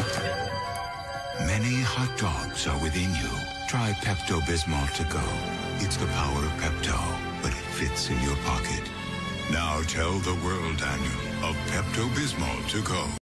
Many hot dogs are within you. Try Pepto Bismol to go. It's the power of Pepto, but it fits in your pocket. Now tell the world, Daniel, of Pepto Bismol to go.